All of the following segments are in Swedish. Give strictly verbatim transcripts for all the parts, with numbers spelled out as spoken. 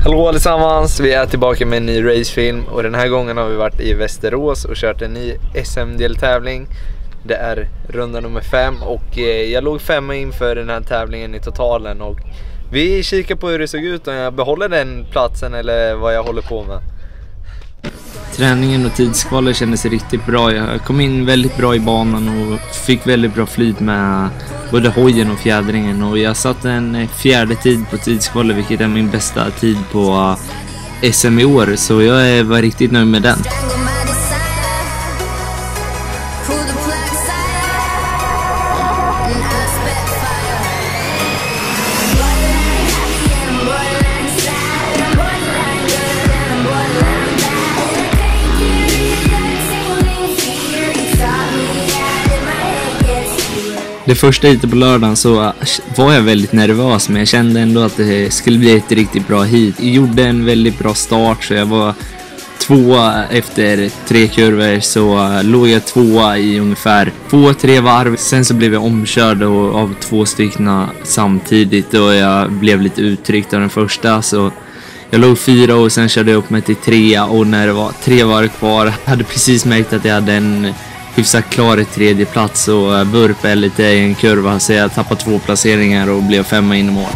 Hallå allesammans, vi är tillbaka med en ny racefilm och den här gången har vi varit i Västerås och kört en ny S M-deltävling. Det är runda nummer fem och jag låg femma inför den här tävlingen i totalen och vi kikar på hur det såg ut om jag behåller den platsen eller vad jag håller på med. Träningen och tidskvalet kändes riktigt bra. Jag kom in väldigt bra i banan och fick väldigt bra flyt med både hojen och fjädringen. Och jag satte en fjärde tid på tidskvalet, vilket är min bästa tid på S M i år. Så jag var riktigt nöjd med den. Det första heatet på lördagen så var jag väldigt nervös, men jag kände ändå att det skulle bli ett riktigt bra heat. Jag gjorde en väldigt bra start, så jag var tvåa efter tre kurvor, så låg jag tvåa i ungefär två, tre varv. Sen så blev jag omkörd av två stycken samtidigt och jag blev lite uttryckt av den första, så jag låg fyra och sen körde jag upp mig till trea, och när det var tre varv kvar hade precis märkt att jag hade en hyfsat klar i tredje plats och burpade lite i en kurva, så jag tappade två placeringar och blev femma in i mål.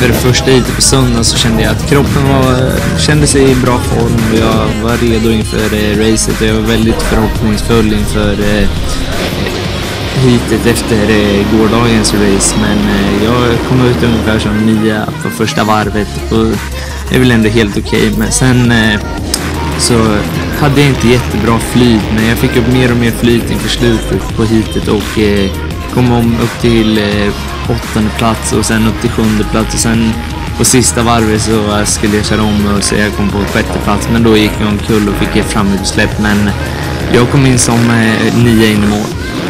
inför det första heatet på söndag så kände jag att kroppen var, kände sig i bra form och jag var redo inför eh, racet och jag var väldigt förhoppningsfull inför eh, heatet efter eh, gårdagens race. Men eh, jag kom ut ungefär som nia på första varvet och det är väl ändå helt okej. Okay. Men sen eh, så hade jag inte jättebra flyt, men jag fick upp mer och mer flyt inför slutet på heatet och eh, kom om upp till eh, åttonde plats och sen upp till sjunde plats och sen på sista varvet så skulle jag köra om och så jag kom på sjätte plats, men då gick jag omkull och fick ett framutsläpp, men jag kom in som eh, nia in i mål.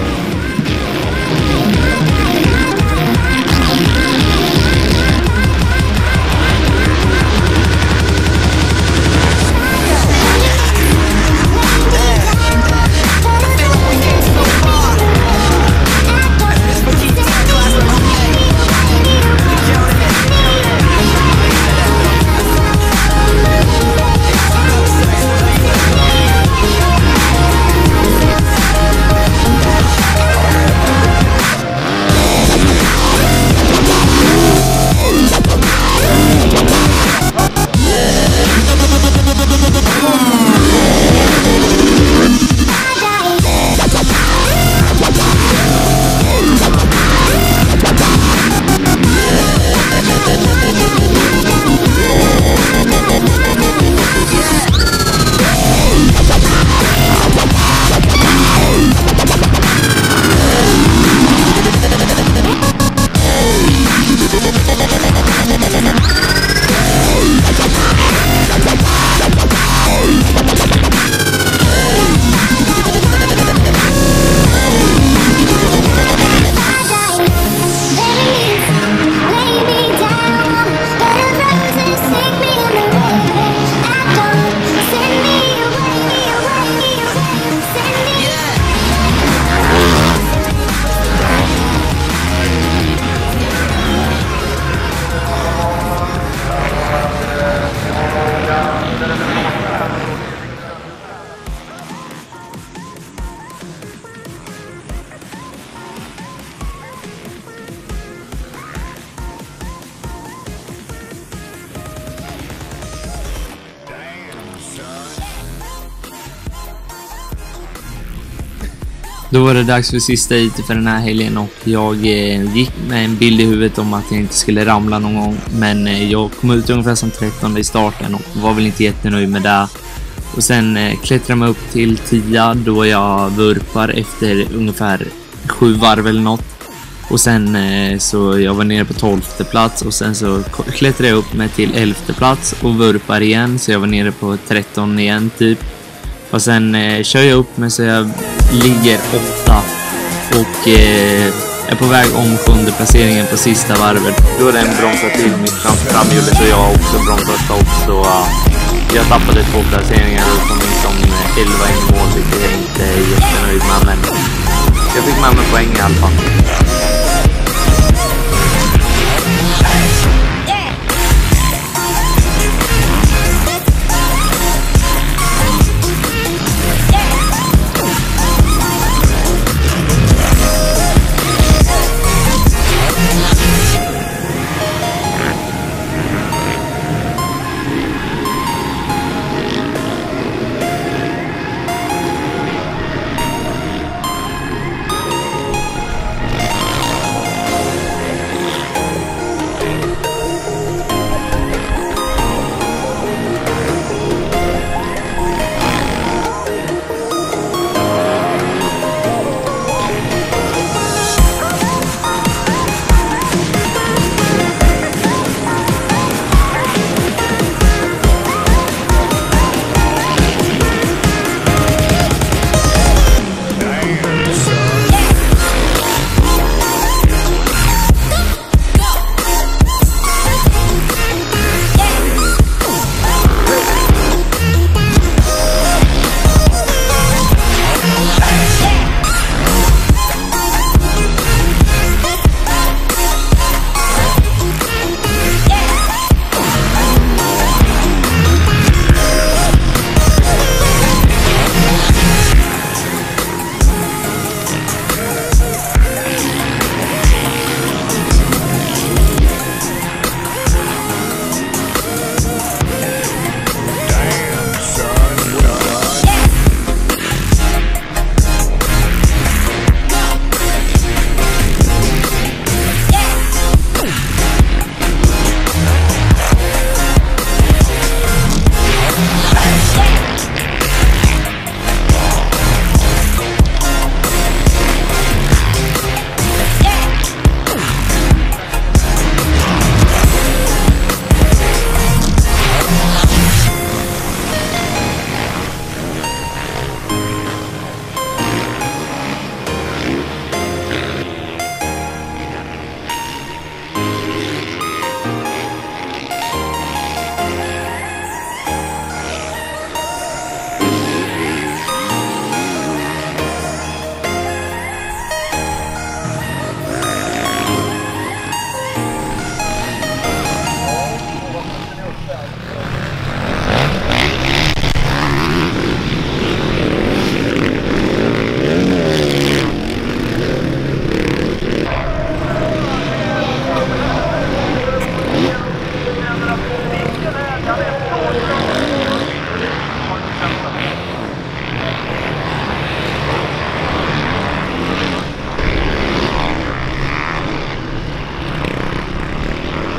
Då var det dags för sista heatet för den här helgen och jag eh, gick med en bild i huvudet om att jag inte skulle ramla någon gång. Men eh, jag kom ut ungefär som trettonde i starten och var väl inte jättenöjd med det. Och sen eh, klättrade jag upp till tia då jag vurpar efter ungefär sju varv eller något. Och sen eh, så jag var nere på tolfte plats och sen så klättrade jag upp mig till elfte plats och vurpar igen. Så jag var nere på tretton igen typ. Och sen eh, kör jag upp mig så jag ligger åtta och eh, är på väg om sjunde placeringen på sista varvet. Då är det en bromsat till mitt fram framhjulet och jag har också bromsat stopp, så uh, jag tappade två placeringar och kom in som elva in i mål, vilket jag inte är jättenöjd med, men jag fick med mig poäng i alla fall.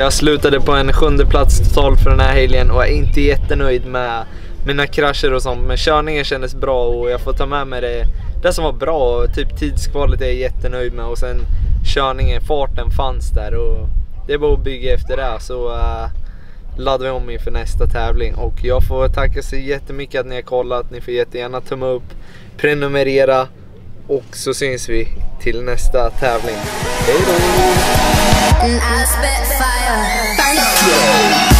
Jag slutade på en sjunde plats totalt för den här helgen och är inte jättenöjd med mina krascher och sånt. Men körningen kändes bra och jag får ta med mig det, det som var bra. Typ tidskvalet är jag jättenöjd med och sen körningen, farten fanns där och det är bara att bygga efter det. Så uh, laddar vi om inför nästa tävling och jag får tacka så jättemycket att ni har kollat. Ni får jättegärna tumma upp, prenumerera och så syns vi till nästa tävling. Hej då!